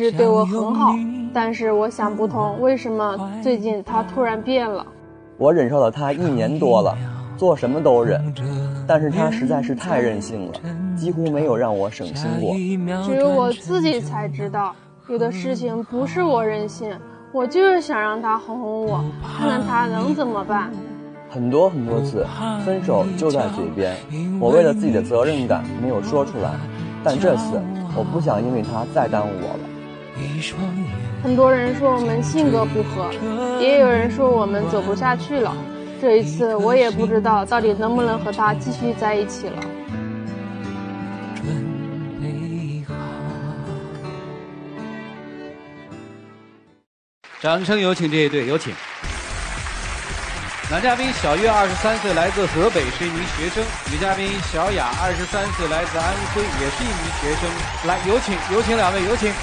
一直对我很好，但是我想不通，为什么最近他突然变了。 我忍受了他1年多了，做什么都忍，但是他实在是太任性了，几乎没有让我省心过。 只有我自己才知道，有的事情不是我任性，我就是想让他哄哄我，看看他能怎么办。 很多次，分手就在嘴边，我为了自己的责任感没有说出来，但这次我不想因为他再耽误我了。 很多人说我们性格不合，也有人说我们走不下去了。这一次我也不知道到底能不能和他继续在一起了。 掌声有请这一对，有请。男嘉宾小月23岁，来自河北，是一名学生；女嘉宾小雅23岁，来自安徽，也是一名学生。来，有请两位，有请。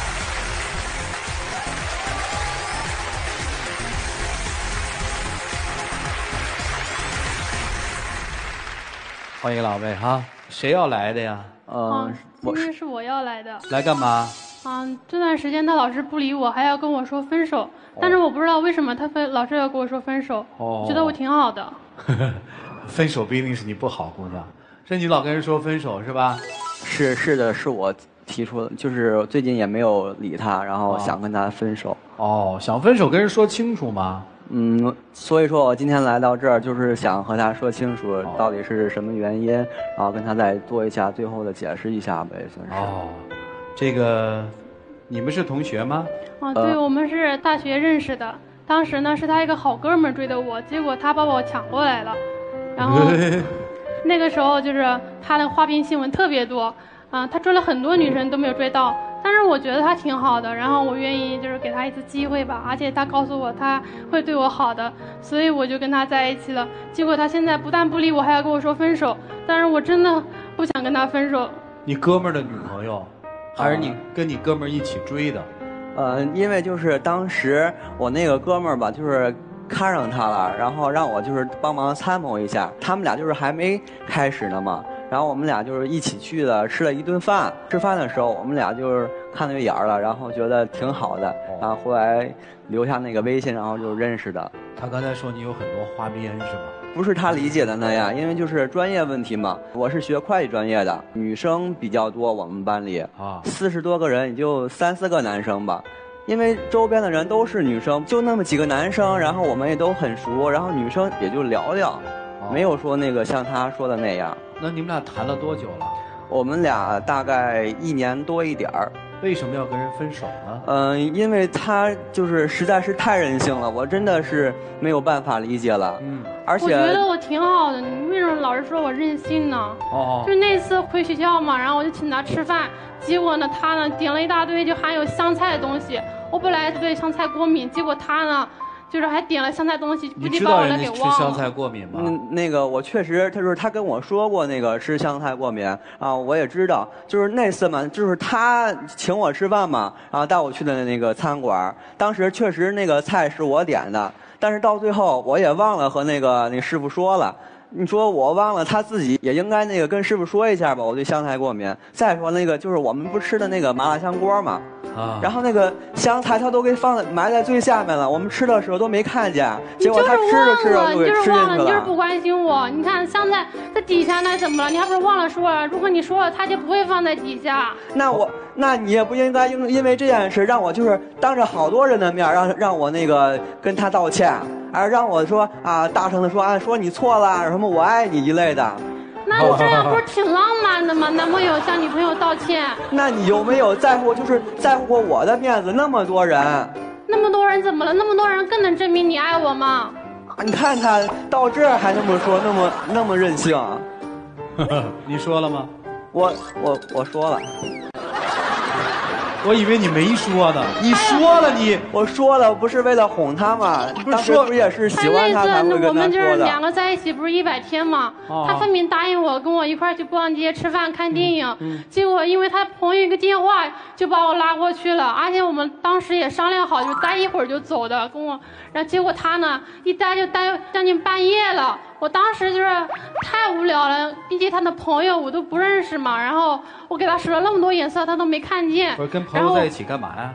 欢迎两位哈，谁要来的呀？ 今天是我要来的。 来干嘛？ 这段时间他老是不理我，还要跟我说分手，但是我不知道为什么他老是要跟我说分手。觉得我挺好的。 分手不一定是你不好，姑娘，是你老跟人说分手是吧？ 是的，是我提出的，就是最近也没有理他，然后想跟他分手。 想分手跟人说清楚吗？ 所以说我今天来到这儿，就是想和他说清楚到底是什么原因，然后跟他再做一下最后的解释一下呗，算是。 这个，你们是同学吗？ 对，我们是大学认识的。当时呢是他一个好哥们追的我，结果他把我抢过来了。然后那个时候就是他的花边新闻特别多，他追了很多女生都没有追到。但是我觉得他挺好的，然后我愿意就是给他一次机会吧，而且他告诉我他会对我好的，所以我就跟他在一起了。结果他现在不但不理我，还要跟我说分手，但是我真的不想跟他分手。 你哥们儿的女朋友，还是你跟你哥们儿一起追的？ 因为就是当时我那个哥们儿吧，就是看上他了，然后让我就是帮忙参谋一下，他们俩就是还没开始呢嘛。然后我们俩就是一起去了，吃了一顿饭。吃饭的时候，我们俩就是看对眼了，然后觉得挺好的，然后后来留下那个微信，然后就认识的。 他刚才说你有很多花边是吗？ 不是他理解的那样，因为就是专业问题嘛。我是学会计专业的，女生比较多，我们班里40多个人，也就3、4个男生吧。因为周边的人都是女生，就那么几个男生，然后我们也都很熟，然后女生也就聊聊，没有说那个像他说的那样。 那你们俩谈了多久了？ 我们俩大概1年多一点儿。 为什么要跟人分手呢？ 因为他就是实在是太任性了，我真的是没有办法理解了。而且我觉得我挺好的，你为什么老是说我任性呢？就那次回学校嘛，然后我就请他吃饭，结果呢他呢点了一大堆就含有香菜的东西，我本来是对香菜过敏，结果他呢就是还点了香菜东西，估计把我来给忘了。 你知道人家吃香菜过敏吗？ 那个我确实，他跟我说过那个吃香菜过敏啊，我也知道。就是那次嘛，就是他请我吃饭嘛，然后带我去的那个餐馆，当时确实那个菜是我点的，但是到最后我也忘了和那师傅说了。你说我忘了，他自己也应该那个跟师傅说一下吧，我对香菜过敏。再说那个就是我们不吃的那个麻辣香锅嘛，然后那个香菜他都给埋在最下面了，我们吃的时候都没看见，结果他吃着吃着就给吃进去了。 你就是不关心我，你看香菜在底下那怎么了？你还不是忘了说了？如果你说了，他就不会放在底下。 那你也不应该因为这件事让我就是当着好多人的面让我那个跟他道歉。让我说大声的说说你错了，什么我爱你一类的。 那你这样不是挺浪漫的吗？男朋友向女朋友道歉。 那你有没有在乎过我的面子？那么多人。 那么多人怎么了？那么多人更能证明你爱我吗？ 你看他到这儿还那么说，那么任性。 你说了吗？ 我说了。 我以为你没说呢，你说了我说了，不是为了哄他吗？当时不也是喜欢他才会跟他说的。 我们就是2个在一起不是100天吗？他分明答应我跟我一块去逛街、吃饭、看电影，结果因为他朋友一个电话就把我拉过去了，而且我们当时也商量好，就待一会儿就走的，然后结果他呢一待就待将近半夜了。我当时就是太无聊了，毕竟他的朋友我都不认识嘛，然后我给他使了那么多眼色，他都没看见。 不是跟朋友在一起干嘛呀？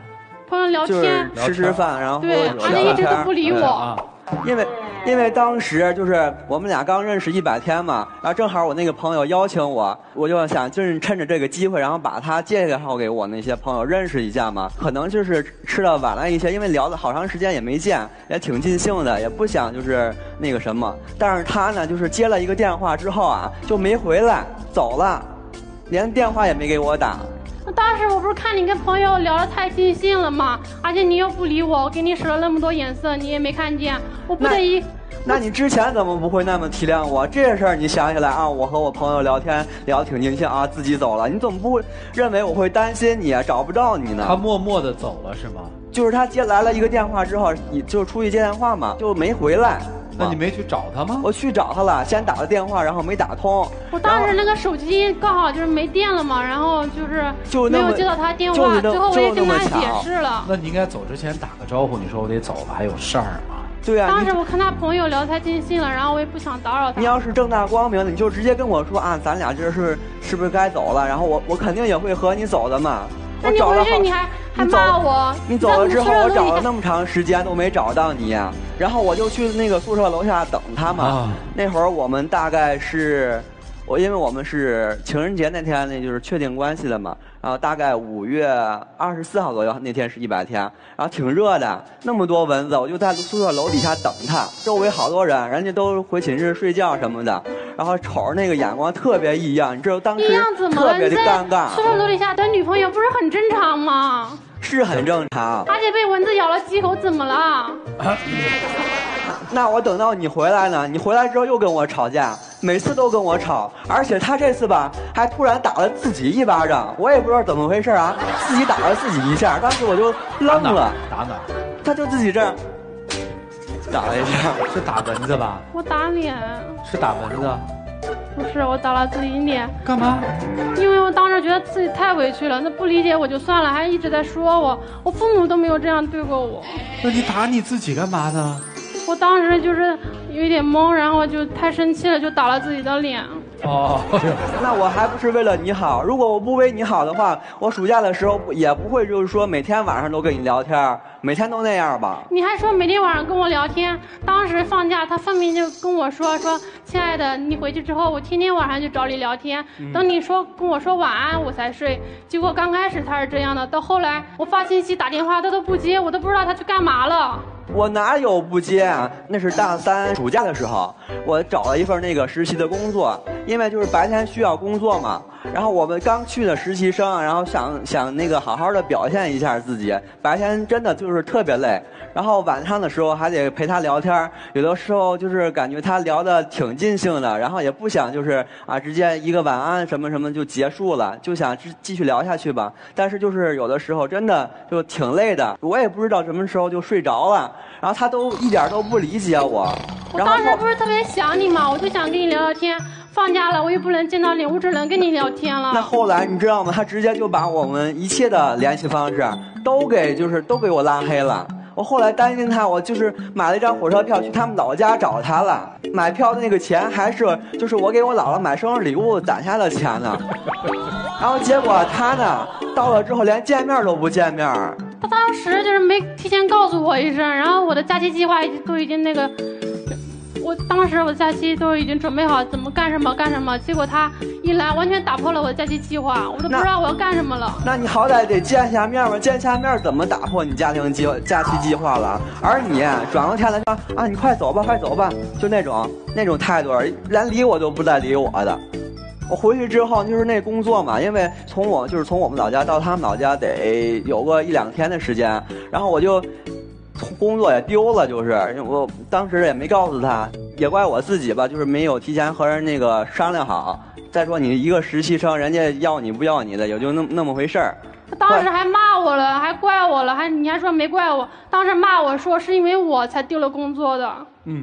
朋友聊天， 就是吃饭，然后对，而且一直都不理我。 因为当时就是我们俩刚认识100天嘛，然后正好我那个朋友邀请我，我就想就是趁着这个机会，然后把他介绍给我那些朋友认识一下嘛。可能就是吃的晚了一些，因为聊了好长时间也没见，也挺尽兴的，也不想就是那个什么。但是他呢，就是接了一个电话之后啊，就没回来，走了，连电话也没给我打。 当时我不是看你跟朋友聊得太尽兴了吗？而且你又不理我，我给你使了那么多眼色，你也没看见，我不得已。 那你之前怎么不会那么体谅我？这事儿你想起来啊，我和我朋友聊天聊得挺尽兴啊，自己走了，你怎么不认为我会担心你啊，找不着你呢？ 他默默地走了是吗？ 就是他来了一个电话之后，你就出去接电话嘛，就没回来。 那你没去找他吗？ 我去找他了，先打了电话，然后没打通。 我当时那个手机刚好就是没电了嘛，然后就是没有接到他电话，最后我也跟他解释了。 那你应该走之前打个招呼，你说我得走了，还有事儿吗？ 对啊。 当时我看他朋友聊得太尽兴了，然后我也不想打扰他。 你要是正大光明的，你就直接跟我说啊，咱俩这是不是该走了？然后我肯定也会和你走的嘛。 那你回去你还骂我？ 你走了之后，我找了那么长时间都没找到你呀。然后我就去那个宿舍楼下等他嘛。那会儿我们大概是，因为我们是情人节那天，那就是确定关系的嘛。然后大概5月24号左右，那天是100天，然后挺热的，那么多蚊子，我就在宿舍楼底下等他。周围好多人，人家都回寝室睡觉什么的，然后瞅着那个眼光特别异样，你知道当时特别的尴尬。 宿舍楼底下等女朋友不是很正常吗？ 是很正常。 而且被蚊子咬了几口，怎么了？ 那我等到你回来呢，你回来之后又跟我吵架，每次都跟我吵，而且他这次吧还突然打了自己一巴掌，我也不知道怎么回事啊，自己打了自己一下，当时我就愣了。 打哪？ 他就自己这样打了一下。 是打蚊子吧？ 我打脸。 是打蚊子？ 不是，我打了自己脸。 干嘛？ 因为我当时觉得自己太委屈了，那不理解我就算了，还一直在说我父母都没有这样对过我。 那你打你自己干嘛呢？ 我当时就是有一点懵，然后就太生气了，就打了自己的脸。 哦， 那我还不是为了你好？如果我不为你好的话，我暑假的时候也不会就是说每天晚上都跟你聊天，每天都那样吧？ 你还说每天晚上跟我聊天，当时放假他分明就跟我说亲爱的，你回去之后我天天晚上就找你聊天，等你跟我说晚安我才睡。结果刚开始他是这样的，到后来我发信息打电话他都不接，我都不知道他去干嘛了。 我哪有不接啊？那是大3暑假的时候，我找了一份那个实习的工作，因为就是白天需要工作嘛。然后我们刚去的实习生，然后想那个好好的表现一下自己，白天真的就是特别累。然后晚上的时候还得陪他聊天，有的时候就是感觉他聊得挺尽兴的，然后也不想就是直接一个晚安什么什么就结束了，就想继续聊下去吧。但是就是有的时候真的就挺累的，我也不知道什么时候就睡着了，然后他都一点都不理解我。 我当时不是特别想你嘛，我就想跟你聊聊天。放假了，我又不能见到脸，我只能跟你聊天了。 那后来你知道吗？他直接就把我们一切的联系方式都给我拉黑了。我后来担心他，我就是买了一张火车票去他们老家找他了。买票的那个钱还是就是我给我姥姥买生日礼物攒下的钱呢。然后结果他呢到了之后连见面都不见面。 他当时就是没提前告诉我一声，然后我的假期计划都已经那个。当时我的假期都已经准备好怎么干什么，结果他一来完全打破了我的假期计划，我都不知道我要干什么了。 那你好歹得见下面嘛，见下面怎么打破你假期计划了？而你转过天来说你快走吧，就那种态度，连理我都不带理我的。我回去之后就是那工作嘛，因为从我们老家到他们老家得有个1-2天的时间，然后我就工作也丢了，就是我当时也没告诉他，也怪我自己吧，就是没有提前和人那个商量好。再说你一个实习生，人家要你不要你的，也就那么回事儿。 他当时还骂我了，还怪我了，你还说没怪我，当时骂我说是因为我才丢了工作的。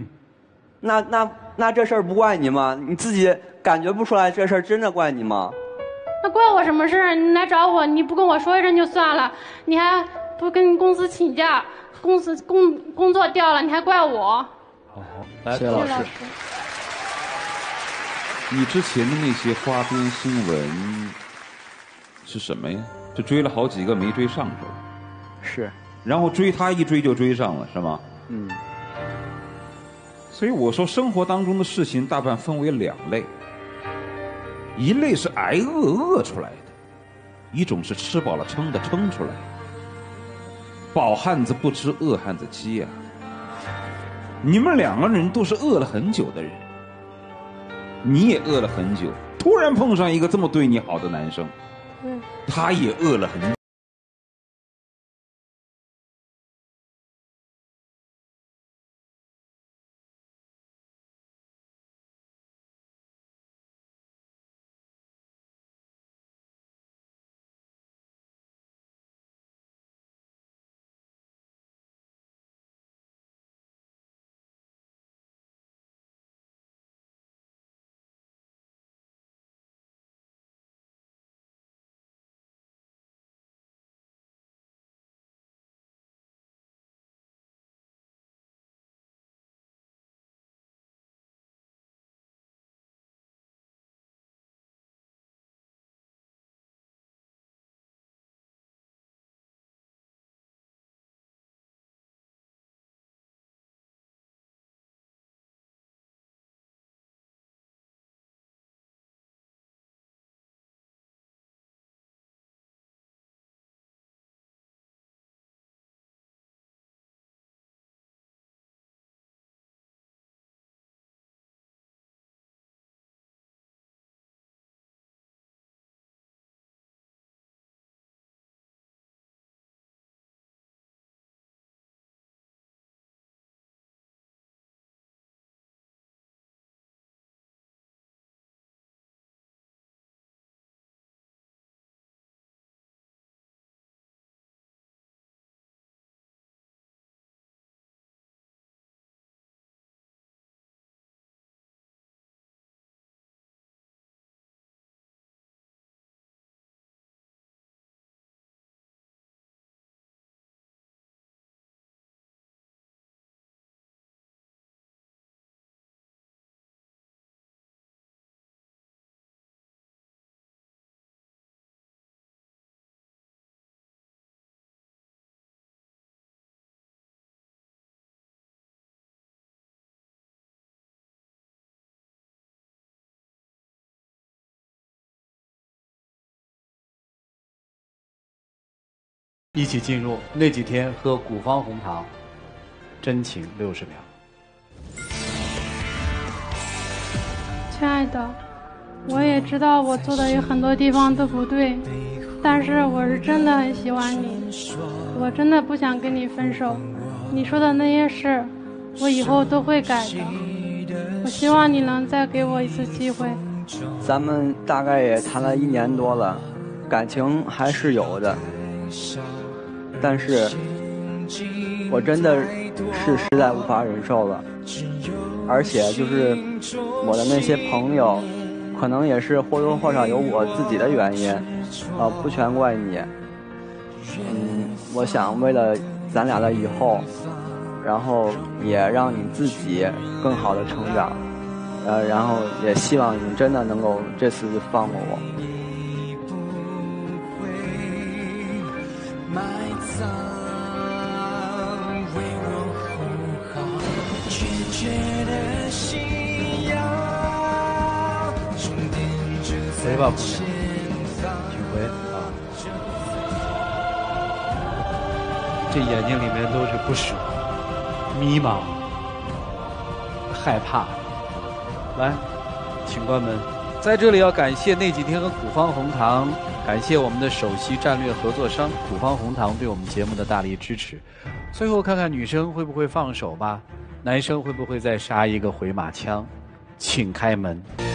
那这事儿不怪你吗？你自己感觉不出来这事儿真的怪你吗？ 那怪我什么事儿？你来找我，你不跟我说一声就算了，你还不跟公司请假，工作掉了，你还怪我？ 好，来，谢老师。 你之前的那些花边新闻是什么呀？就追了好几个没追上是吧？ 是。 然后追他一追就追上了，是吗？ 嗯。 所以我说，生活当中的事情大半分为2类，一类是挨饿出来的，一种是吃饱了撑的撑出来的。饱汉子不吃饿汉子饥呀。你们2个人都是饿了很久的人，你也饿了很久，突然碰上一个这么对你好的男生，他也饿了很久。 一起进入那几天喝古方红糖，真情60秒。 亲爱的，我也知道我做的有很多地方都不对，但是我是真的很喜欢你，我真的不想跟你分手。你说的那些事，我以后都会改的。我希望你能再给我一次机会。 咱们大概也谈了1年多了，感情还是有的，但是我真的是实在无法忍受了。而且就是我的那些朋友，可能也是或多或少有我自己的原因，不全怪你。我想为了咱俩的以后，然后也让你自己更好的成长，然后也希望你真的能够这次放过我。 回吧，姑娘，请回啊！这眼睛里面都是不舍、迷茫、害怕。来，请关门。在这里要感谢那几天和古方红糖，感谢我们的首席战略合作商古方红糖对我们节目的大力支持。最后看看女生会不会放手吧，男生会不会再杀一个回马枪？请开门。